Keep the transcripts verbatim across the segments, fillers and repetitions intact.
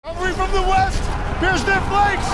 Cavalry from the west, here's their flanks.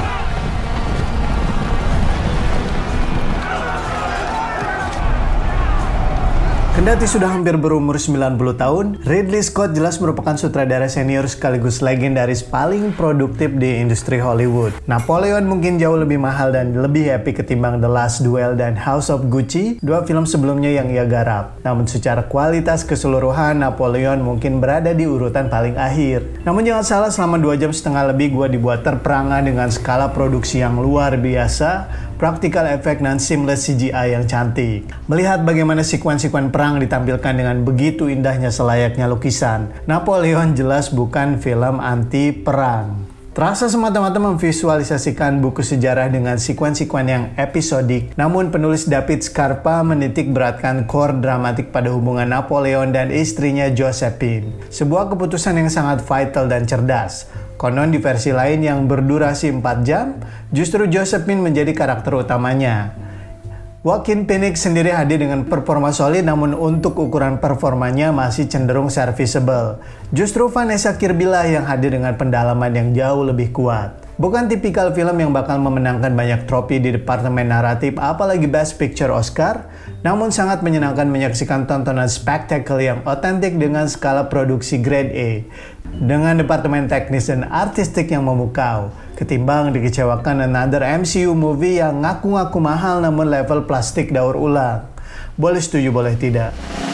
Kendati sudah hampir berumur sembilan puluh tahun, Ridley Scott jelas merupakan sutradara senior sekaligus legendaris paling produktif di industri Hollywood. Napoleon mungkin jauh lebih mahal dan lebih epic ketimbang The Last Duel dan House of Gucci, dua film sebelumnya yang ia garap. Namun secara kualitas keseluruhan, Napoleon mungkin berada di urutan paling akhir. Namun jangan salah, selama dua jam setengah lebih gua dibuat terperangah dengan skala produksi yang luar biasa, practical effect dan seamless C G I yang cantik. Melihat bagaimana sekuen-sekuen perang ditampilkan dengan begitu indahnya selayaknya lukisan, Napoleon jelas bukan film anti-perang. Terasa semata-mata memvisualisasikan buku sejarah dengan sekuen-sekuen yang episodik, namun penulis David Scarpa menitik beratkan core dramatik pada hubungan Napoleon dan istrinya Josephine. Sebuah keputusan yang sangat vital dan cerdas. Konon di versi lain yang berdurasi empat jam, justru Josephine menjadi karakter utamanya. Joaquin Phoenix sendiri hadir dengan performa solid, namun untuk ukuran performanya masih cenderung serviceable. Justru Vanessa Kirby lah yang hadir dengan pendalaman yang jauh lebih kuat. Bukan tipikal film yang bakal memenangkan banyak trofi di departemen naratif apalagi Best Picture Oscar, namun sangat menyenangkan menyaksikan tontonan spektakel yang otentik dengan skala produksi grade A, dengan departemen teknis dan artistik yang memukau, ketimbang dikecewakan another M C U movie yang ngaku-ngaku mahal namun level plastik daur ulang. Boleh setuju, boleh tidak.